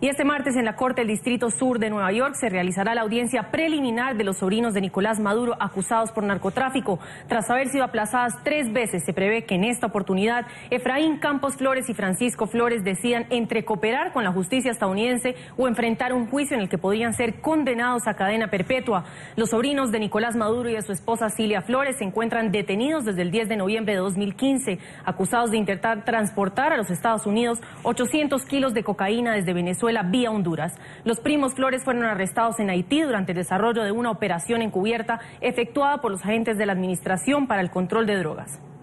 Y este martes en la Corte del Distrito Sur de Nueva York se realizará la audiencia preliminar de los sobrinos de Nicolás Maduro acusados por narcotráfico. Tras haber sido aplazadas 3 veces, se prevé que en esta oportunidad Efraín Campos Flores y Francisco Flores decidan entre cooperar con la justicia estadounidense o enfrentar un juicio en el que podrían ser condenados a cadena perpetua. Los sobrinos de Nicolás Maduro y de su esposa Cilia Flores se encuentran detenidos desde el 10 de noviembre de 2015, acusados de intentar transportar a los Estados Unidos 800 kilos de cocaína desde Venezuela vía Honduras. Los primos Flores fueron arrestados en Haití durante el desarrollo de una operación encubierta efectuada por los agentes de la Administración para el Control de Drogas.